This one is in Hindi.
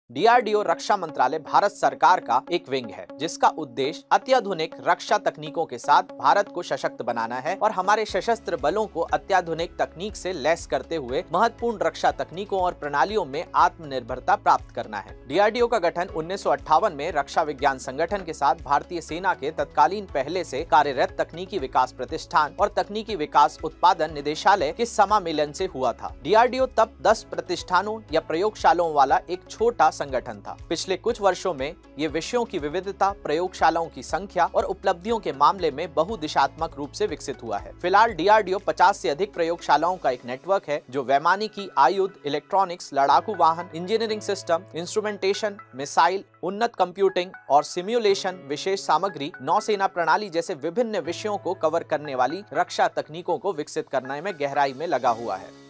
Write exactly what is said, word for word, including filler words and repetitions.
डी आर डी ओ रक्षा मंत्रालय भारत सरकार का एक विंग है जिसका उद्देश्य अत्याधुनिक रक्षा तकनीकों के साथ भारत को सशक्त बनाना है और हमारे सशस्त्र बलों को अत्याधुनिक तकनीक से लैस करते हुए महत्वपूर्ण रक्षा तकनीकों और प्रणालियों में आत्मनिर्भरता प्राप्त करना है। डी आर डी ओ का गठन उन्नीस सौ अट्ठावन में रक्षा विज्ञान संगठन के साथ भारतीय सेना के तत्कालीन पहले से कार्यरत तकनीकी विकास प्रतिष्ठान और तकनीकी विकास उत्पादन निदेशालय के समामेलन से हुआ था। डी आर डी ओ तब दस प्रतिष्ठानों या प्रयोगशालाओं वाला एक छोटा संगठन था। पिछले कुछ वर्षों में ये विषयों की विविधता, प्रयोगशालाओं की संख्या और उपलब्धियों के मामले में बहुदिशात्मक रूप से विकसित हुआ है। फिलहाल डी आर डी ओ पचास से अधिक प्रयोगशालाओं का एक नेटवर्क है जो वैमानिकी, आयुध, इलेक्ट्रॉनिक्स, लड़ाकू वाहन, इंजीनियरिंग सिस्टम, इंस्ट्रूमेंटेशन, मिसाइल, उन्नत कंप्यूटिंग और सिम्युलेशन, विशेष सामग्री, नौसेना प्रणाली जैसे विभिन्न विषयों को कवर करने वाली रक्षा तकनीकों को विकसित करने में गहराई में लगा हुआ है।